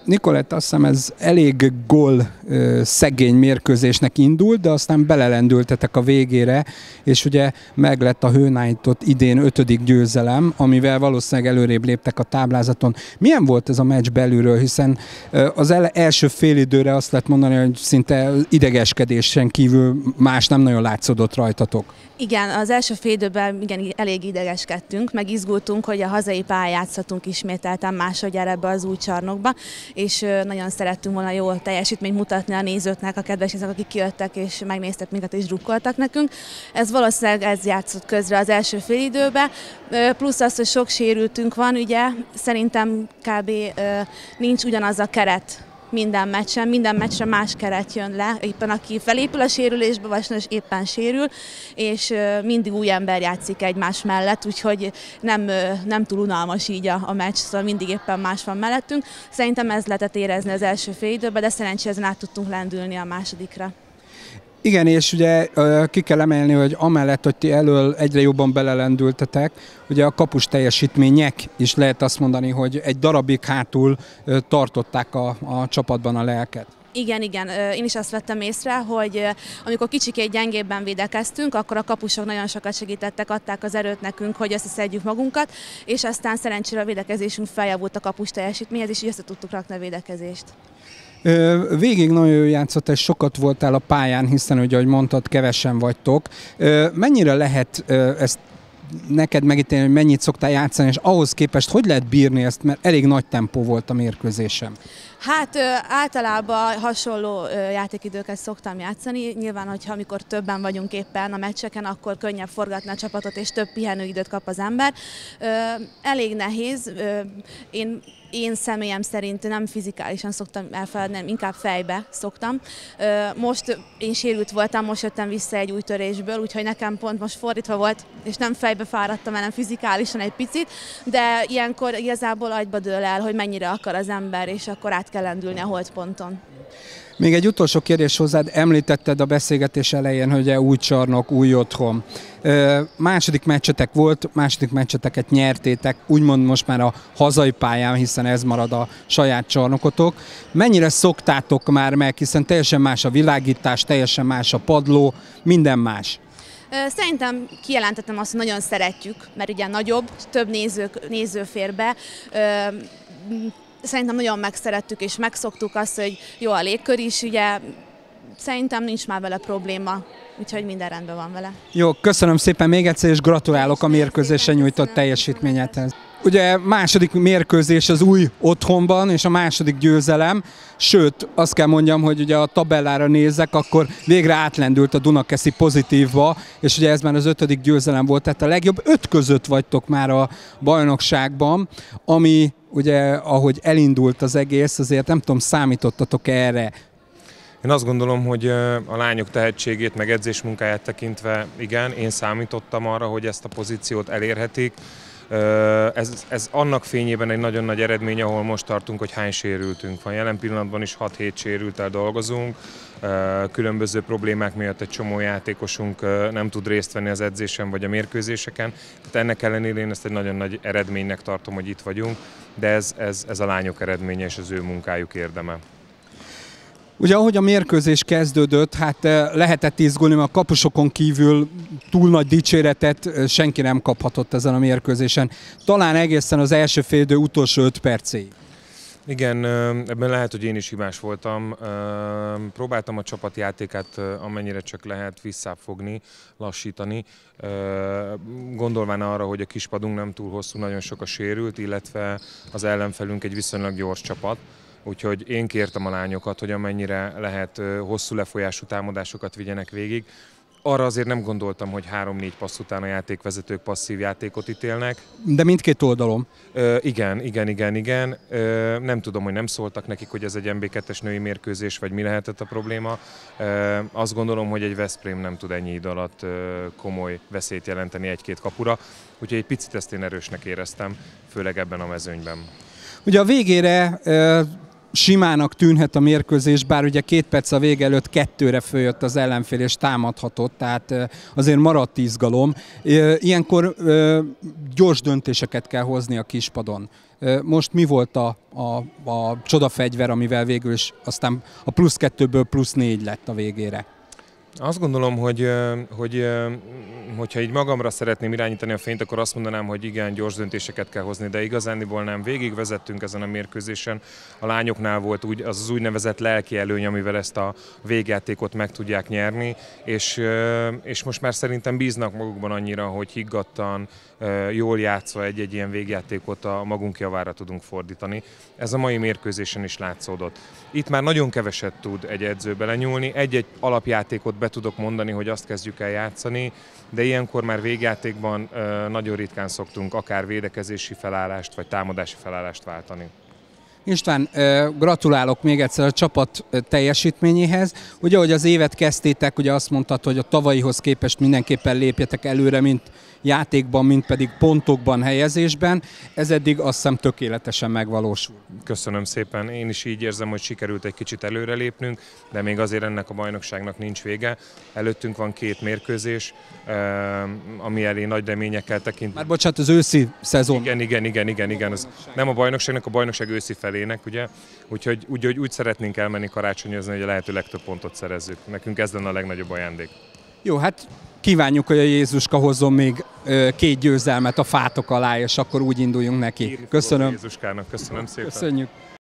Nikolett, azt hiszem ez elég gól szegény mérkőzésnek indult, de aztán belelendültetek a végére, és ugye meglett a hőnállított idén 5. győzelem, amivel valószínűleg előrébb léptek a táblázaton. Milyen volt ez a meccs belülről, hiszen az első félidőre azt lehet mondani, hogy szinte idegeskedésen kívül más nem nagyon látszódott rajtatok. Igen, az első fél időben igen, elég idegeskedtünk, meg izgultunk, hogy a hazai pályán játszhatunk ismételten másodjára ebbe az új csarnokba, és nagyon szerettünk volna jó teljesítményt mutatni a nézőknek, a kedves nézők, akik kijöttek és megnéztek minket és drukkoltak nekünk. Ez valószínűleg ez játszott közre az első fél időben, plusz az, hogy sok sérültünk van, ugye szerintem kb. Nincs ugyanaz a keret minden meccsre más keret jön le, éppen aki felépül a sérülésbe, vagy éppen sérül, és mindig új ember játszik egymás mellett, úgyhogy nem túl unalmas így a meccs, szóval mindig éppen más van mellettünk. Szerintem ez lehetett érezni az első fél időben, de szerencsére ezen át tudtunk lendülni a másodikra. Igen, és ugye ki kell emelni, hogy amellett, hogy ti elől egyre jobban belelendültetek, ugye a kapus teljesítmények is lehet azt mondani, hogy egy darabig hátul tartották a csapatban a lelket. Igen, én is azt vettem észre, hogy amikor kicsikét gyengébben védekeztünk, akkor a kapusok nagyon sokat segítettek, adták az erőt nekünk, hogy összeszedjük magunkat, és aztán szerencsére a védekezésünk feljavult a kapus teljesítményhez, és így össze tudtuk rakni a védekezést. Végig nagyon jól játszott, és sokat voltál a pályán, hiszen ugye, ahogy mondtad, kevesen vagytok. Mennyire lehet ezt neked megítélni, hogy mennyit szoktál játszani, és ahhoz képest hogy lehet bírni ezt, mert elég nagy tempó volt a mérkőzésem? Hát általában hasonló játékidőket szoktam játszani. Nyilván, hogyha amikor többen vagyunk éppen a meccseken, akkor könnyebb forgatni a csapatot, és több pihenőidőt kap az ember. Elég nehéz. Én személyem szerint nem fizikálisan szoktam elfeledni, hanem inkább fejbe szoktam. Most én sérült voltam, most jöttem vissza egy új törésből, úgyhogy nekem pont most fordítva volt, és nem fejbe fáradtam, hanem fizikálisan egy picit, de ilyenkor igazából agyba dől el, hogy mennyire akar az ember, és akkor át kell lendülni a holdponton. Még egy utolsó kérdés hozzád, említetted a beszélgetés elején, hogy új csarnok, új otthon. Második meccsetek volt, második meccseteket nyertétek, úgymond most már a hazai pályán, hiszen ez marad a saját csarnokotok. Mennyire szoktátok már meg, hiszen teljesen más a világítás, teljesen más a padló, minden más? Szerintem kijelentettem azt, hogy nagyon szeretjük, mert ugye nagyobb, több néző fér be. Szerintem nagyon megszerettük és megszoktuk azt, hogy jó a légkör is, ugye szerintem nincs már vele probléma, úgyhogy minden rendben van vele. Jó, köszönöm szépen még egyszer, és gratulálok a mérkőzésen nyújtott teljesítményedhez. Ugye második mérkőzés az új otthonban, és a második győzelem, sőt, azt kell mondjam, hogy ugye a tabellára nézek, akkor végre átlendült a Dunakeszi pozitívba, és ugye ez már az 5. győzelem volt, tehát a legjobb 5 között vagytok már a bajnokságban, ami ugye, ahogy elindult az egész, azért nem tudom, számítottatok erre? Én azt gondolom, hogy a lányok tehetségét, meg edzésmunkáját tekintve igen, én számítottam arra, hogy ezt a pozíciót elérhetik. Ez annak fényében egy nagyon nagy eredmény, ahol most tartunk, hogy hány sérültünk van. Jelen pillanatban is 6-7 sérülttel dolgozunk, különböző problémák miatt egy csomó játékosunk nem tud részt venni az edzésen vagy a mérkőzéseken. Tehát ennek ellenére én ezt egy nagyon nagy eredménynek tartom, hogy itt vagyunk, de ez a lányok eredménye és az ő munkájuk érdeme. Ugye ahogy a mérkőzés kezdődött, hát lehetett izgulni, mert a kapusokon kívül túl nagy dicséretet senki nem kaphatott ezen a mérkőzésen. Talán egészen az első félidő utolsó 5 percéig. Igen, ebben lehet, hogy én is hibás voltam. Próbáltam a csapatjátékát amennyire csak lehet visszafogni, lassítani. Gondolván arra, hogy a kispadunk nem túl hosszú, nagyon sok a sérült, illetve az ellenfelünk egy viszonylag gyors csapat. Úgyhogy én kértem a lányokat, hogy amennyire lehet hosszú lefolyású támadásokat vigyenek végig. Arra azért nem gondoltam, hogy 3-4 passz után a játékvezetők passzív játékot ítélnek. De mindkét oldalon? Igen. Nem tudom, hogy nem szóltak nekik, hogy ez egy MB2-es női mérkőzés, vagy mi lehetett a probléma. Azt gondolom, hogy egy Veszprém nem tud ennyi idő alatt komoly veszélyt jelenteni 1-2 kapura. Úgyhogy egy picit ezt én erősnek éreztem, főleg ebben a mezőnyben. Ugye a végére simának tűnhet a mérkőzés, bár ugye 2 perc a vége előtt 2-re följött az ellenfél és támadhatott, tehát azért maradt izgalom. Ilyenkor gyors döntéseket kell hozni a kispadon. Most mi volt a csodafegyver, amivel végül is aztán a +2-ből +4 lett a végére? Azt gondolom, hogyha így magamra szeretném irányítani a fényt, akkor azt mondanám, hogy igen, gyors döntéseket kell hozni, de igazándiból nem. Végigvezettünk ezen a mérkőzésen. A lányoknál volt az úgynevezett lelki előny, amivel ezt a végjátékot meg tudják nyerni, és most már szerintem bíznak magukban annyira, hogy higgadtan, jól játszva egy ilyen végjátékot a magunk javára tudunk fordítani. Ez a mai mérkőzésen is látszódott. Itt már nagyon keveset tud egy edző belenyúlni, egy-egy alapjátékot be tudok mondani, hogy azt kezdjük el játszani, de ilyenkor már végjátékban nagyon ritkán szoktunk akár védekezési felállást, vagy támadási felállást váltani. István, gratulálok még egyszer a csapat teljesítményéhez. Ugye, ahogy az évet kezdtétek, ugye azt mondtad, hogy a tavalyihoz képest mindenképpen lépjetek előre, mint játékban, mint pedig pontokban, helyezésben. Ez eddig azt hiszem tökéletesen megvalósul. Köszönöm szépen. Én is így érzem, hogy sikerült egy kicsit előrelépnünk, de még azért ennek a bajnokságnak nincs vége. Előttünk van 2 mérkőzés, ami elé nagy reményekkel tekintünk. Már bocsánat, az őszi szezon. Igen. Az nem a bajnokságnak, a bajnokság őszi felének, ugye? Úgyhogy úgy szeretnénk elmenni karácsonyozni, hogy a lehető legtöbb pontot szerezzük. Nekünk ez lenne a legnagyobb ajándék. Jó, hát kívánjuk, hogy a Jézuska hozzon még 2 győzelmet a fátok alá, és akkor úgy induljunk neki. Köszönöm. Jézuskának, köszönöm szépen. Köszönjük.